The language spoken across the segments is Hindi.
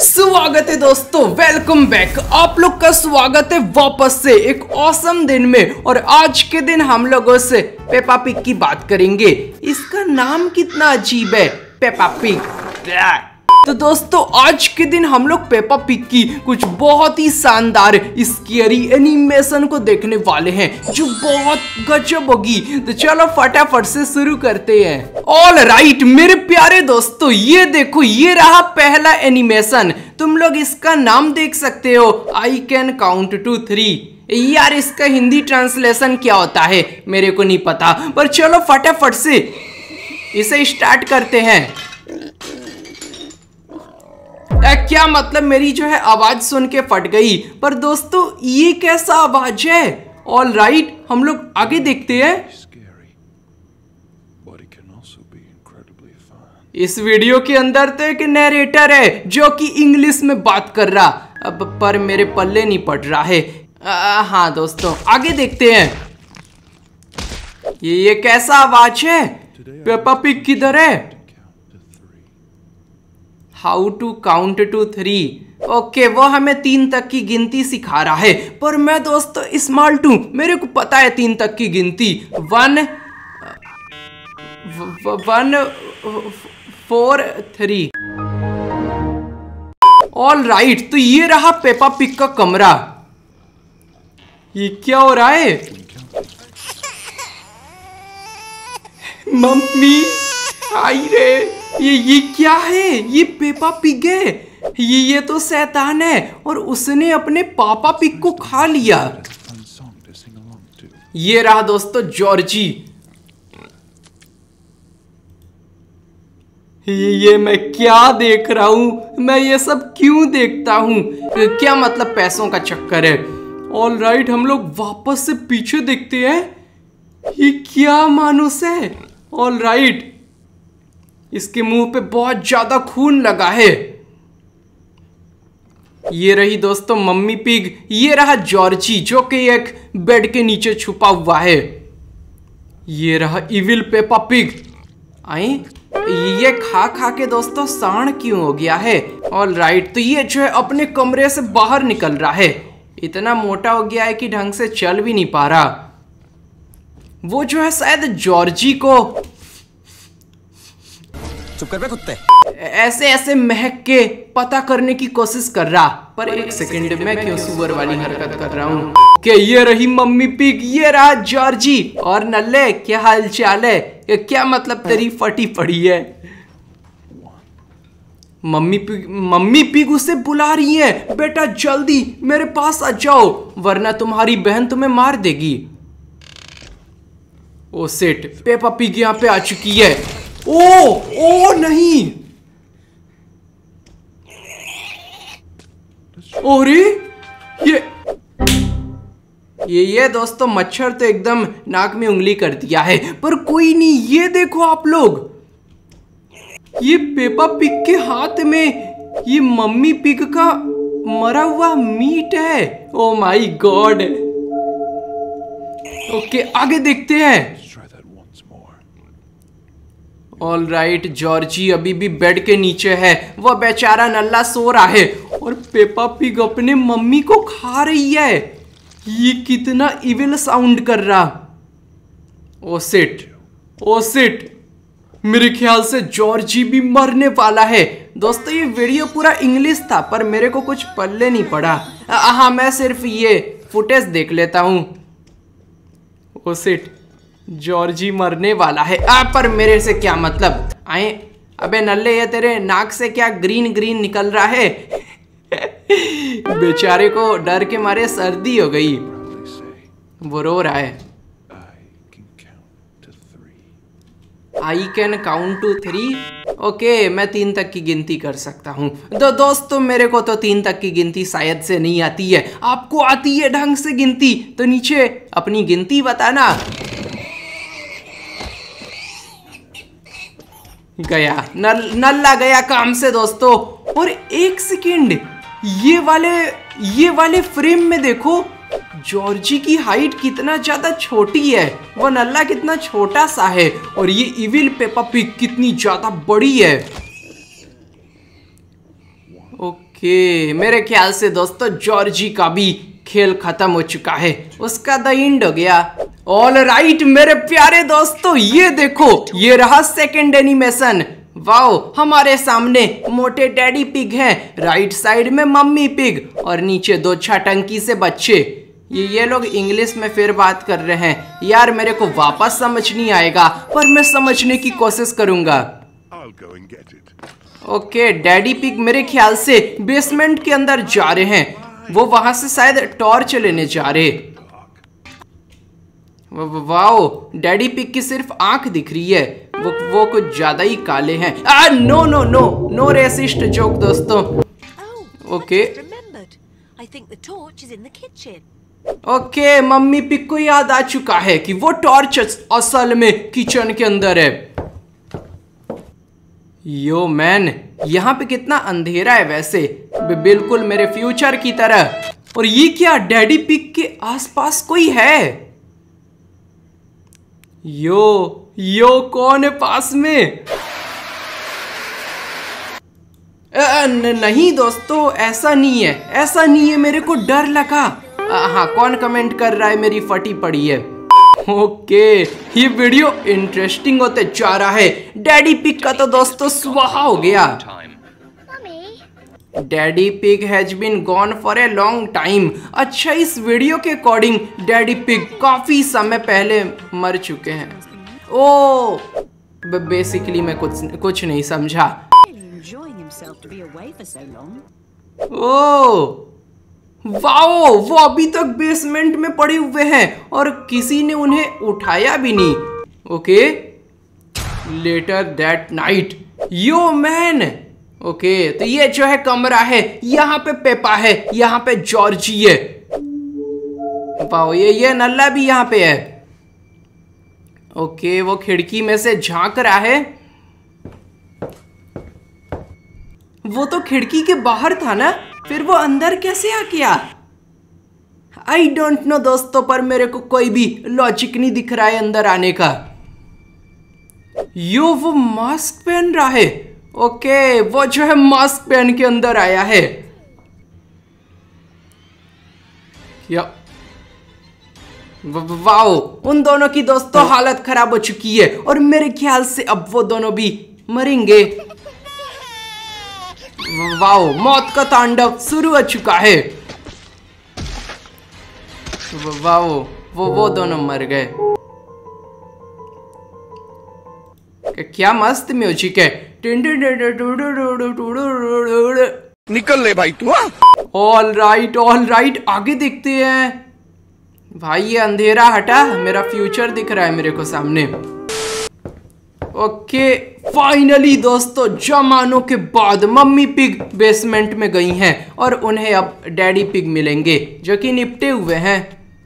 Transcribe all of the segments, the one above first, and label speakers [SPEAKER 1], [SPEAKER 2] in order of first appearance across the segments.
[SPEAKER 1] स्वागत है दोस्तों, वेलकम बैक। आप लोग का स्वागत है वापस से एक ऑसम दिन में। और आज के दिन हम लोगों से पेपा पिग की बात करेंगे। इसका नाम कितना अजीब है, पेपा पिग। तो दोस्तों आज के दिन हम लोग पेपा पिग की कुछ बहुत ही शानदार स्केरी एनिमेशन को देखने वाले हैं जो बहुत गजब होगी। तो चलो फटाफट से शुरू करते हैं। ऑल राइट मेरे प्यारे दोस्तों, ये देखो, ये रहा पहला एनिमेशन। तुम लोग इसका नाम देख सकते हो, आई कैन काउंट टू 3। यार इसका हिंदी ट्रांसलेशन क्या होता है मेरे को नहीं पता, पर चलो फटाफट से इसे स्टार्ट करते हैं। क्या मतलब, मेरी जो है आवाज सुन के फट गई। पर दोस्तों ये कैसा आवाज है। ऑल राइट हम लोग आगे देखते हैं। इस वीडियो के अंदर तो एक नैरेटर है जो कि इंग्लिश में बात कर रहा, अब पर मेरे पल्ले नहीं पड़ रहा है। हाँ दोस्तों आगे देखते हैं। ये कैसा आवाज है। पेपा पिग किधर है। How to count to 3। Okay वो हमें 3 तक की गिनती सिखा रहा है, पर मैं दोस्तों स्मार्ट हूं, मेरे को पता है 3 तक की गिनती। 1 4 3। ऑल राइट, तो ये रहा पेपा पिग का कमरा। ये क्या हो रहा है। मम्मी आई रे, ये क्या है। ये पेपा पिग है। ये तो शैतान है और उसने अपने पापा पिग को खा लिया। ये रहा दोस्तों जॉर्जी। ये मैं क्या देख रहा हूं, मैं ये सब क्यों देखता हूं। क्या मतलब पैसों का चक्कर है। ऑल राइट हम लोग वापस से पीछे देखते हैं। ये क्या मानुस है। ऑल राइट इसके मुंह पे बहुत ज्यादा खून लगा है। ये रही दोस्तों मम्मी पिग। ये रहा जॉर्जी जो कि एक बेड के नीचे छुपा हुआ है। ये रहा इविल पेपा पिग। आई ये खा खा के दोस्तों सांड क्यों हो गया है। ऑल राइट तो ये जो है अपने कमरे से बाहर निकल रहा है। इतना मोटा हो गया है कि ढंग से चल भी नहीं पा रहा। वो जो है शायद जॉर्जी को
[SPEAKER 2] चुप कर बे कुत्ते।
[SPEAKER 1] ऐसे ऐसे महक के पता करने की कोशिश कर रहा, पर एक सेकंड में क्यों सुअर वाली हरकत कर रहा हूँ। कि ये रही मम्मी पिग, ये रहा जॉर्जी। और नल्ले क्या हाल चाल है। क्या मतलब तेरी फटी पड़ी है। मम्मी पिग उसे बुला रही है, बेटा जल्दी मेरे पास आ जाओ वरना तुम्हारी बहन तुम्हें मार देगी। ओ सेट, पेपा पिग यहाँ पे आ चुकी है। ओ नहीं, अरे ये दोस्तों मच्छर तो एकदम नाक में उंगली कर दिया है, पर कोई नहीं। ये देखो आप लोग, ये पेपा पिग के हाथ में ये मम्मी पिग का मरा हुआ मीट है। Oh my God. ओके आगे देखते हैं। ऑल राइट जॉर्जी अभी भी बेड के नीचे है, वह बेचारा नल्ला सो रहा है और पेपा पिग अपने मम्मी को खा रही है। ये कितना इविल साउंड कर रहा। ओ सिट मेरे ख्याल से जॉर्जी भी मरने वाला है। दोस्तों ये वीडियो पूरा इंग्लिश था, पर मेरे को कुछ पल्ले नहीं पड़ा। हाँ मैं सिर्फ ये फुटेज देख लेता हूँ। ओ सिट जॉर्जी मरने वाला है। पर मेरे से क्या मतलब। आए अबे नल्ले, ये तेरे नाक से क्या ग्रीन ग्रीन निकल रहा है। बेचारे को डर के मारे सर्दी हो गई, वो रो रहा है। I can count to 3। Okay मैं 3 तक की गिनती कर सकता हूँ। दोस्तों मेरे को तो 3 तक की गिनती शायद से नहीं आती है। आपको आती है ढंग से गिनती तो नीचे अपनी गिनती बताना। गया नल्ला गया काम से दोस्तों। और एक सेकंड, ये वाले फ्रेम में देखो जॉर्जी की हाइट कितना ज्यादा छोटी है, वो नल्ला कितना छोटा सा है, और ये इविल पेपा पिग कितनी ज्यादा बड़ी है। ओके ओके, मेरे ख्याल से दोस्तों जॉर्जी का भी खेल खत्म हो चुका है, उसका द एंड हो गया। ऑल राइट मेरे प्यारे दोस्तों, ये देखो ये रहा सेकंड एनिमेशन। वाओ, हमारे सामने मोटे डैडी पिग हैं, राइट साइड में मम्मी पिग और नीचे दो छटंकी से बच्चे। ये लोग इंग्लिश में फिर बात कर रहे हैं यार, मेरे को वापस समझ नहीं आएगा पर मैं समझने की कोशिश करूंगा। ओके, डैडी पिग मेरे ख्याल से बेसमेंट के अंदर जा रहे हैं, वो वहां से शायद टॉर्च लेने जा रहे। वाओ, डैडी पिग की सिर्फ आंख दिख रही है, वो कुछ ज्यादा ही काले हैं। No no no no racist joke दोस्तों। ओके ओके, मम्मी पिग को याद आ चुका है कि वो टॉर्च असल में किचन के अंदर है। यो मैन, यहाँ पे कितना अंधेरा है वैसे, बिल्कुल मेरे फ्यूचर की तरह। और ये क्या, डैडी पिग के आसपास कोई है? यो कौन है पास में? नहीं दोस्तों, ऐसा नहीं है, ऐसा नहीं है, मेरे को डर लगा। हाँ, कौन कमेंट कर रहा है मेरी फटी पड़ी है? ओके, ये वीडियो इंटरेस्टिंग होते जा रहा है। डैडी पिग का तो दोस्तों स्वाहा हो गया। Daddy pig has been gone for a long time. अच्छा, इस वीडियो के अकॉर्डिंग डैडी पिग काफी समय पहले मर चुके हैं। ओ, बेसिकली मैं कुछ नहीं समझा। ओ वाओ, वो अभी तक बेसमेंट में पड़े हुए हैं और किसी ने उन्हें उठाया भी नहीं। Okay, later that night, yo man. Okay, तो ये जो है कमरा है, यहाँ पे पेपा है, यहाँ पे जॉर्जी है। वाओ, ये नल्ला भी यहाँ पे है। ओके, वो खिड़की में से झांक रहा है। वो तो खिड़की के बाहर था ना, फिर वो अंदर कैसे आ गया? आई डोंट नो दोस्तों, पर मेरे को कोई भी लॉजिक नहीं दिख रहा है अंदर आने का। वो मास्क पहन रहा है। ओके, वो जो है मास्क पहन के अंदर आया है। वाओ, उन दोनों की दोस्तों हालत खराब हो चुकी है और मेरे ख्याल से अब वो दोनों भी मरेंगे। वाओ, मौत का तांडव शुरू हो चुका है। वाओ, वो दोनों मर गए। क्या मस्त म्यूजिक है।
[SPEAKER 2] निकल ले भाई तू।
[SPEAKER 1] ऑल राइट, आगे देखते हैं। भाई ये अंधेरा हटा, मेरा फ्यूचर दिख रहा है मेरे को सामने। ओके, फाइनली दोस्तों जमानों के बाद मम्मी पिग बेसमेंट में गई हैं और उन्हें अब डैडी पिग मिलेंगे जो कि निपटे हुए हैं।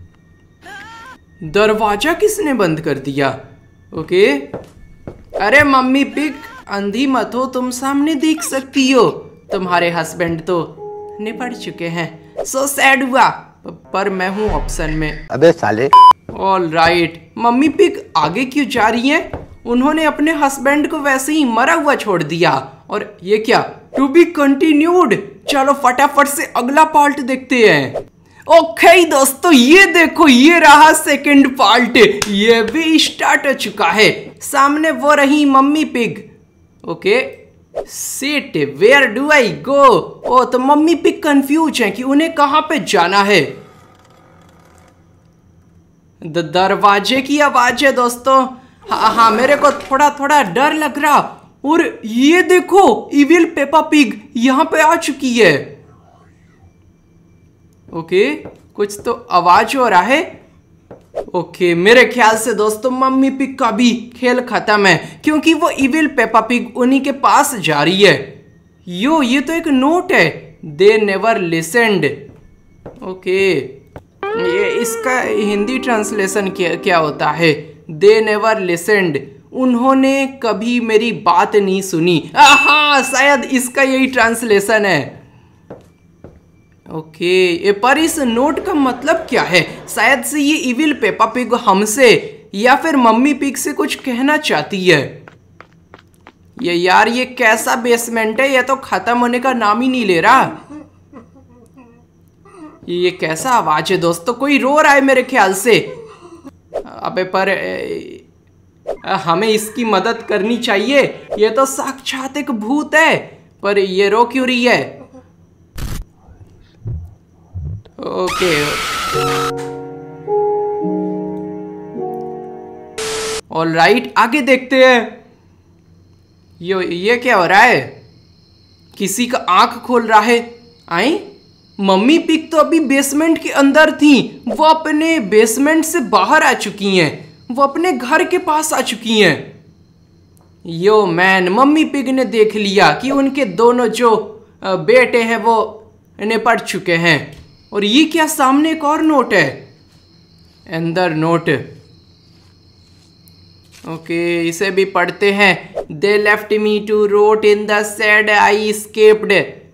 [SPEAKER 1] दरवाजा किसने बंद कर दिया? ओके, अरे मम्मी पिग अंधी मत हो, तुम सामने देख सकती हो, तुम्हारे हस्बैंड तो निपट चुके हैं। सो सैड हुआ, पर मैं हूं ऑप्शन में।
[SPEAKER 2] अबे साले।
[SPEAKER 1] ऑल राइट, मम्मी पिग आगे क्यों जा रही हैं? उन्होंने अपने हस्बैंड को वैसे ही मरा हुआ छोड़ दिया। और ये क्या, टू बी कंटिन्यूड। चलो फटाफट से अगला पार्ट देखते हैं। ओके दोस्तों, ये देखो, ये रहा सेकंड पार्ट, ये भी स्टार्ट हो चुका है। सामने वो रही Mummy Pig. Okay, sit, where do I go? ओ, तो मम्मी पिग कंफ्यूज है कि उन्हें कहां पे जाना है। दरवाजे की आवाज है दोस्तों। हाँ, मेरे को थोड़ा डर लग रहा। और ये देखो, इविल पेपा पिग यहाँ पे आ चुकी है। ओके, कुछ तो आवाज हो रहा है। ओके, मेरे ख्याल से दोस्तों मम्मी पिग का भी खेल खत्म है, क्योंकि वो इविल पेपा पिग उन्हीं के पास जा रही है। ये तो एक नोट है, दे नेवर लिसेंड। ओके, ये इसका हिंदी ट्रांसलेशन क्या होता है? दे नेवर लिसेंड, उन्होंने कभी मेरी बात नहीं सुनी। हाँ, शायद इसका यही ट्रांसलेशन है। ओके, पर इस नोट का मतलब क्या है? शायद से ये इविल पेपा पिग हमसे या फिर मम्मी पिग से कुछ कहना चाहती है। ये यार ये कैसा बेसमेंट है, ये तो खत्म होने का नाम ही नहीं ले रहा। ये कैसा आवाज है दोस्तों, कोई रो रहा है मेरे ख्याल से। अबे पर हमें इसकी मदद करनी चाहिए, ये तो साक्षात एक भूत है, पर ये रो क्यों रही है। ओके ऑलराइट, आगे देखते हैं। ये क्या हो रहा है, किसी का आंख खोल रहा है। आई मम्मी पिग तो अभी बेसमेंट के अंदर थी, वो अपने बेसमेंट से बाहर आ चुकी हैं, वो अपने घर के पास आ चुकी हैं। यो मैन, मम्मी पिग ने देख लिया कि उनके दोनों जो बेटे हैं वो निपट चुके हैं। और ये क्या, सामने एक और नोट है, अंदर नोट। ओके इसे भी पढ़ते हैं। They left me to rot in the sad I escaped.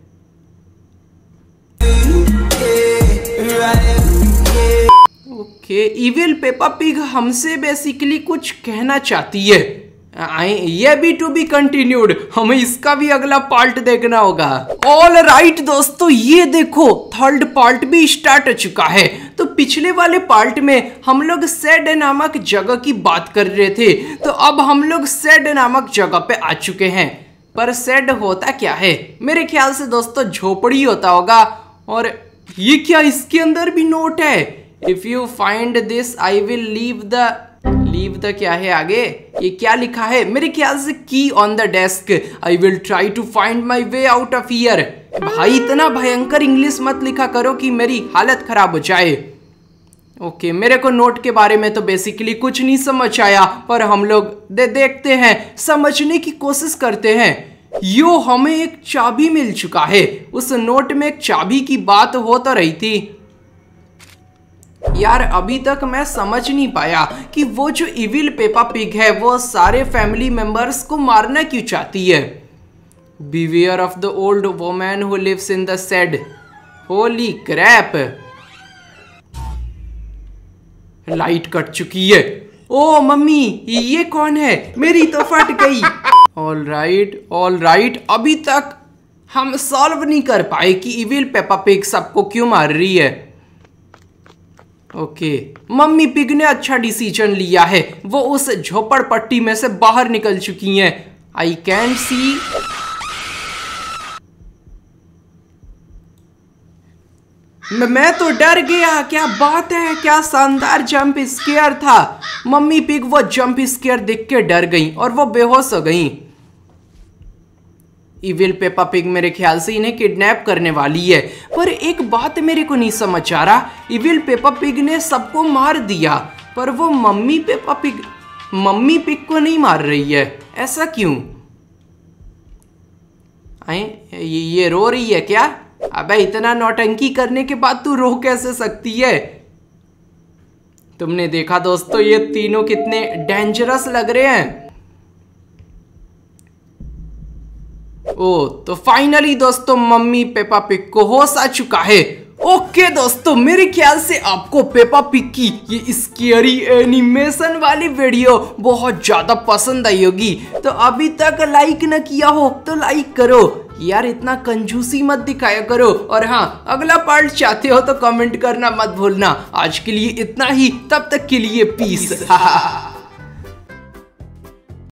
[SPEAKER 1] Okay evil Peppa Pig हमसे बेसिकली कुछ कहना चाहती है। ये भी टू बी कंटिन्यूड, हमें इसका भी अगला पार्ट देखना होगा। ऑल राइट दोस्तों, ये देखो थर्ड पार्ट भी स्टार्ट हो चुका है। तो पिछले वाले पार्ट में हम लोग सेड नामक जगह की बात कर रहे थे, तो अब हम लोग सेड नामक जगह पे आ चुके हैं। पर सेड होता क्या है, मेरे ख्याल से दोस्तों झोपड़ी होता होगा। और ये क्या, इसके अंदर भी नोट है। If you find this I will leave the क्या है आगे, ये क्या लिखा है, मेरे ख्याल से की on the desk. I will try to find my way out of here. भाई इतना भयंकर इंग्लिश मत लिखा करो कि मेरी हालत खराब हो जाए। ओके मेरे को नोट के बारे में तो बेसिकली कुछ नहीं समझ आया, पर हम लोग देखते हैं, समझने की कोशिश करते हैं। यो हमें एक चाबी मिल चुका है, उस नोट में एक चाबी की बात हो तो रही थी। यार अभी तक मैं समझ नहीं पाया कि वो जो इविल पेपा पिग है वो सारे फैमिली मेंबर्स को मारना क्यों चाहती है। Beware of the old woman who lives in the shed. Holy crap, light cut चुकी है। ओ मम्मी ये कौन है, मेरी तो फट गई। ऑल राइट, अभी तक हम सॉल्व नहीं कर पाए कि इविल पेपा पिग सबको क्यों मार रही है। ओके मम्मी पिग ने अच्छा डिसीजन लिया है, वो उस झोपड़पट्टी में से बाहर निकल चुकी हैं। I can see. मैं तो डर गया, क्या बात है, क्या शानदार जंप स्केयर था। मम्मी पिग वो जंप स्केयर देख के डर गई और वो बेहोश हो गई। इविल पेपा पिग मेरे ख्याल से इन्हें किडनैप करने वाली है, पर एक बात मेरे को नहीं समझ आ रहा, इविल पेपा पिग ने सबको मार दिया पर वो मम्मी पिग को नहीं मार रही है, ऐसा क्यों। ये रो रही है क्या। अबे इतना नौटंकी करने के बाद तू रो कैसे सकती है। तुमने देखा दोस्तों ये तीनों कितने डेंजरस लग रहे हैं। ओ तो फाइनली दोस्तों मम्मी पेपा पिग को होश आ चुका है। ओके दोस्तों मेरे ख्याल से आपको पेपा पिग की ये स्केरी एनिमेशन वाली वीडियो बहुत ज्यादा पसंद आई होगी, तो अभी तक लाइक न किया हो तो लाइक करो यार, इतना कंजूसी मत दिखाया करो। और हाँ अगला पार्ट चाहते हो तो कमेंट करना मत भूलना। आज के लिए इतना ही, तब तक के लिए पीस।